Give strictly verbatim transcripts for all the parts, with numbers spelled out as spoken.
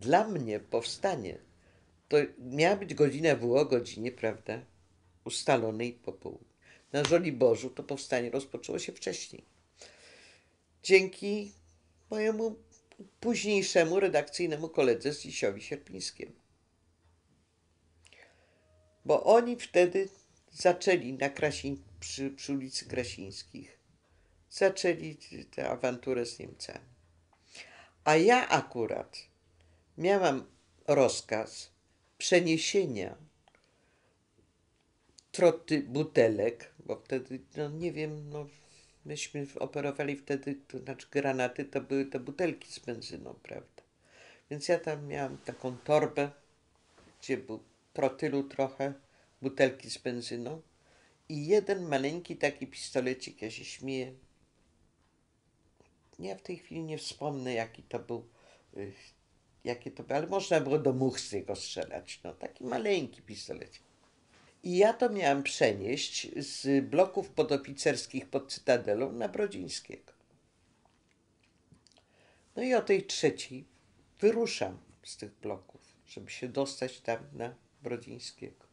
dla mnie powstanie to miała być godzina, było o godzinie, prawda, ustalonej po południu. Na Żoliborzu to powstanie rozpoczęło się wcześniej. Dzięki mojemu późniejszemu redakcyjnemu koledze Zdzisiowi Sierpińskiemu. Bo oni wtedy zaczęli na Krasiń, przy, przy ulicy Krasińskich, zaczęli tę awanturę z Niemcami. A ja akurat miałam rozkaz przeniesienia troty butelek, bo wtedy, no nie wiem, no myśmy operowali wtedy, to znaczy granaty to były te butelki z benzyną, prawda? Więc ja tam miałam taką torbę, gdzie był trotylu trochę, butelki z benzyną i jeden maleńki taki pistolecik, ja się śmieję. Ja w tej chwili nie wspomnę, jaki to był, y, jakie to było, ale można było do much z niego strzelać, no taki maleńki pistolecik. I ja to miałam przenieść z bloków podoficerskich pod Cytadelą na Brodzińskiego. No i o tej trzeciej wyruszam z tych bloków, żeby się dostać tam na Brodzińskiego.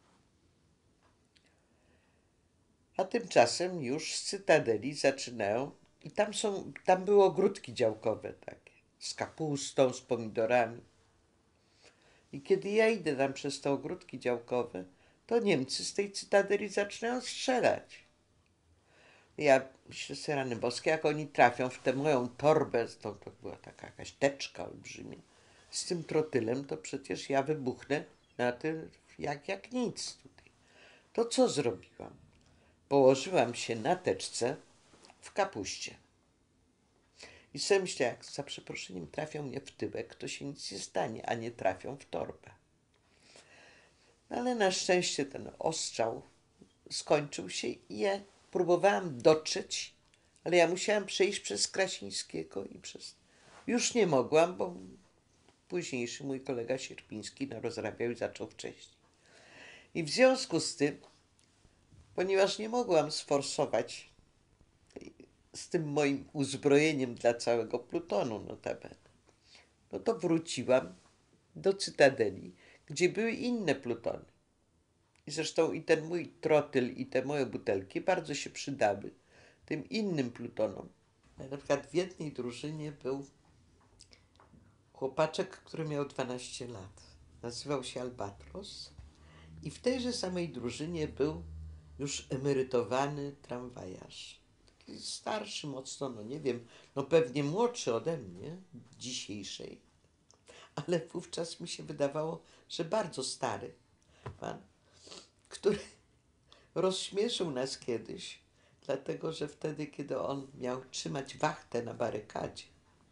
A tymczasem już z Cytadeli zaczynają, i tam są, tam były ogródki działkowe takie, z kapustą, z pomidorami. I kiedy ja idę tam przez te ogródki działkowe, to Niemcy z tej Cytadeli zaczynają strzelać. Ja myślę sobie, rany boskie, jak oni trafią w tę moją torbę, to, to była taka jakaś teczka olbrzymia, z tym trotylem, to przecież ja wybuchnę na tym jak, jak nic tutaj. To co zrobiłam? Położyłam się na teczce w kapuście. I sobie myślę, jak za przeproszeniem trafią mnie w tyłek, to się nic nie stanie, a nie trafią w torbę. No ale na szczęście ten ostrzał skończył się i ja próbowałam dotrzeć, ale ja musiałam przejść przez Krasińskiego i przez... Już nie mogłam, bo późniejszy mój kolega Sierpiński no, rozrabiał i zaczął wcześniej. I w związku z tym, ponieważ nie mogłam sforsować z tym moim uzbrojeniem dla całego plutonu notabene, no to wróciłam do Cytadeli, gdzie były inne plutony. I zresztą i ten mój trotyl, i te moje butelki bardzo się przydały tym innym plutonom. Na przykład w jednej drużynie był chłopaczek, który miał dwanaście lat. Nazywał się Albatros. I w tejże samej drużynie był już emerytowany tramwajarz. Taki starszy mocno, no nie wiem, no pewnie młodszy ode mnie, dzisiejszej. Ale wówczas mi się wydawało, że bardzo stary pan, który rozśmieszył nas kiedyś, dlatego że wtedy, kiedy on miał trzymać wachtę na barykadzie,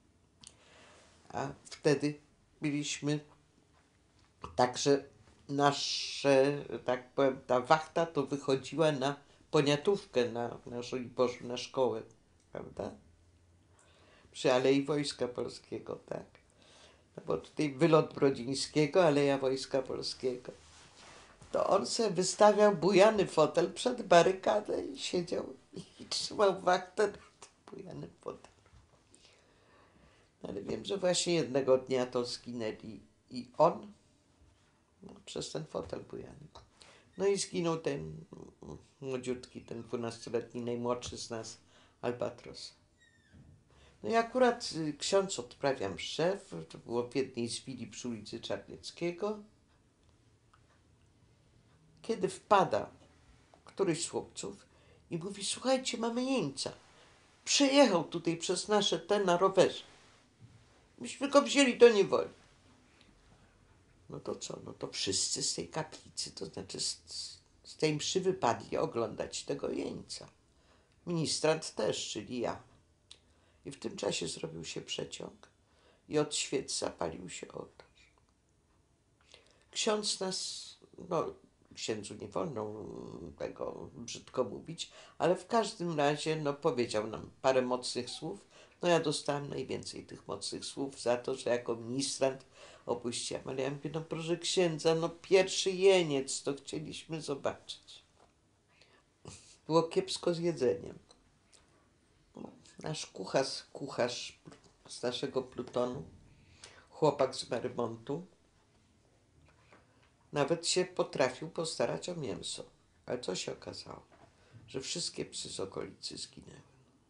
a wtedy byliśmy, także nasze, tak powiem, ta wachta to wychodziła na poniatówkę na, na Żoliborzu, na szkołę, prawda? Przy Alei Wojska Polskiego, tak. No bo tutaj wylot Brodzińskiego, Aleja Wojska Polskiego. To on sobie wystawiał bujany fotel przed barykadę i siedział i trzymał wachtę na tym bujanym fotelu. Ale wiem, że właśnie jednego dnia to zginęli i on no, przez ten fotel bujany. No i zginął ten młodziutki, ten dwunastoletni, najmłodszy z nas, Albatros. No i akurat ksiądz odprawia mszę, to było w jednej z willi przy ulicy Czarnieckiego, kiedy wpada któryś z chłopców i mówi, słuchajcie, mamy jeńca. Przejechał tutaj przez nasze te na rowerze. Myśmy go wzięli do niewoli. No to co? No to wszyscy z tej kaplicy, to znaczy z, z tej mszy wypadli oglądać tego jeńca. Ministrant też, czyli ja. I w tym czasie zrobił się przeciąg i od świec zapalił się ołtarz. Ksiądz nas, no księdzu nie wolno tego brzydko mówić, ale w każdym razie no, powiedział nam parę mocnych słów. No ja dostałem najwięcej tych mocnych słów za to, że jako ministrant opuściłam. Ale ja mówię, no proszę księdza, no pierwszy jeniec to chcieliśmy zobaczyć. Było kiepsko z jedzeniem. Nasz kucharz, kucharz z naszego plutonu chłopak z Mermontu nawet się potrafił postarać o mięso. Ale co się okazało? Że wszystkie psy z okolicy zginęły.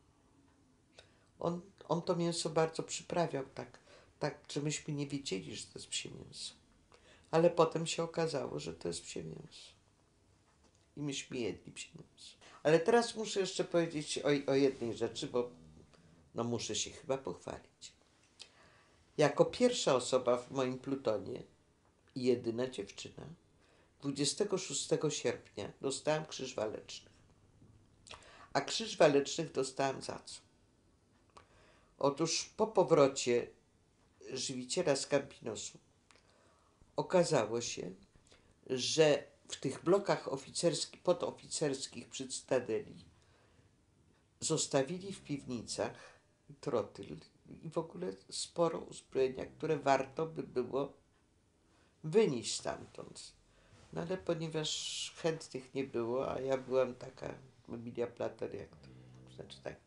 On, on to mięso bardzo przyprawiał, tak, tak, że myśmy nie wiedzieli, że to jest psie mięso. Ale potem się okazało, że to jest psie mięso. I myśmy jedli psie mięso. Ale teraz muszę jeszcze powiedzieć o, o jednej rzeczy, bo no muszę się chyba pochwalić. Jako pierwsza osoba w moim plutonie i jedyna dziewczyna, dwudziestego szóstego sierpnia dostałam Krzyż Waleczny. A Krzyż Walecznych dostałam za co? Otóż po powrocie żywiciela z Campinosu okazało się, że w tych blokach oficerskich, podoficerskich przy Cytadeli zostawili w piwnicach trotyl i w ogóle sporo uzbrojenia, które warto by było wynieść stamtąd. No ale ponieważ chętnych nie było, a ja byłam taka Emilia Plater, jak to znaczy tak.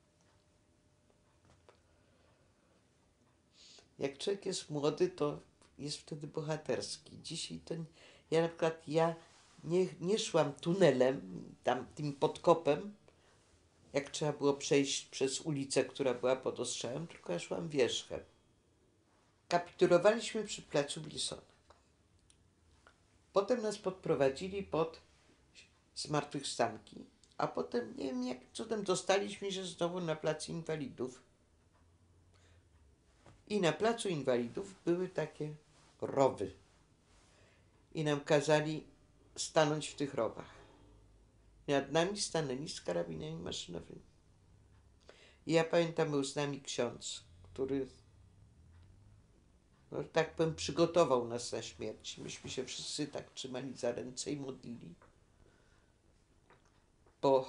Jak człowiek jest młody, to jest wtedy bohaterski. Dzisiaj to ja na przykład ja nie, nie szłam tunelem, tam tym podkopem, jak trzeba było przejść przez ulicę, która była pod ostrzałem, tylko ja szłam wierzchem. Kapitulowaliśmy przy placu Wilsona. Potem nas podprowadzili pod zmartwychwstanki, a potem nie wiem jak cudem dostaliśmy się znowu na plac Inwalidów. I na placu Inwalidów były takie rowy. I nam kazali stanąć w tych rowach. I nad nami stanęli z karabinami maszynowymi. I ja pamiętam, był z nami ksiądz, który, no tak powiem, przygotował nas na śmierć. Myśmy się wszyscy tak trzymali za ręce i modlili. Bo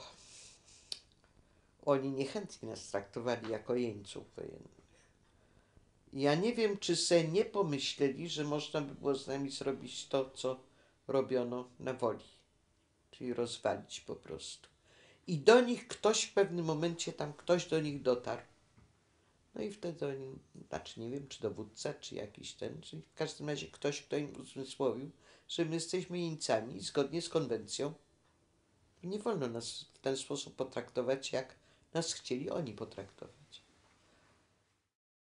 oni niechętnie nas traktowali jako jeńców wojennych. Ja nie wiem, czy se nie pomyśleli, że można by było z nami zrobić to, co robiono na Woli. Czyli rozwalić po prostu. I do nich ktoś w pewnym momencie, tam ktoś do nich dotarł. No i wtedy oni, znaczy nie wiem, czy dowódca, czy jakiś ten, czyli w każdym razie ktoś, kto im uzmysłowił, że my jesteśmy jeńcami zgodnie z konwencją. Nie wolno nas w ten sposób potraktować, jak nas chcieli oni potraktować.